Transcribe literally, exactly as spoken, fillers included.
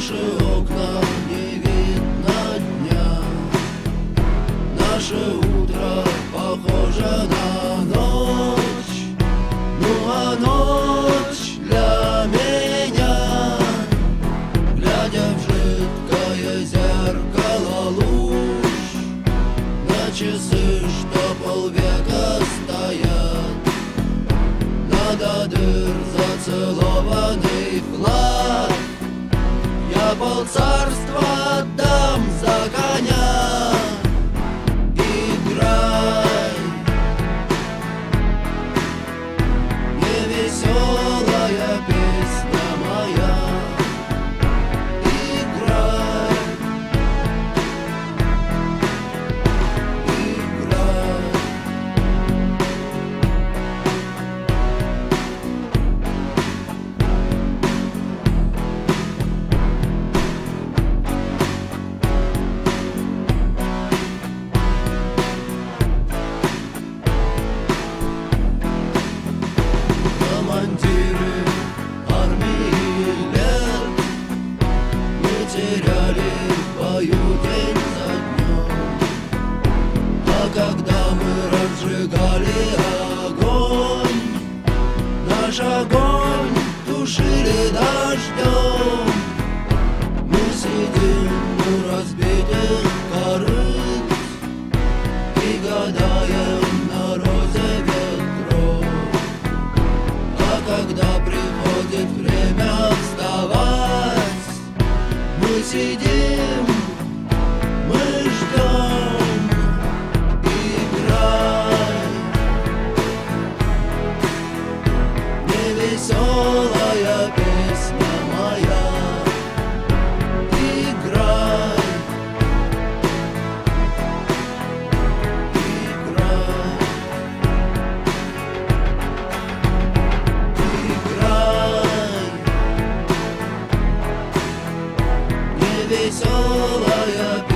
наши окна не видно дня, наше утро похоже на ночь. Ну а ночь для меня, глядя в жидкое зеркало луж, на часы, что полвека стоят, надо дыр зацелованный вклад. Я полцарства отдам за коня. Играй, невесёлая песня моя. Играй, играй. Командиры армии лет не теряли в бою день за днем. А когда мы разжигали огонь, наш огонь тушили дождем. Мы сидим у разбитых корыт и гадаем на розе ветров. Когда приходит время вставать, мы сидим, мы ждем. Играй, невесёлая песня моя. Играй, играй. Невесёлая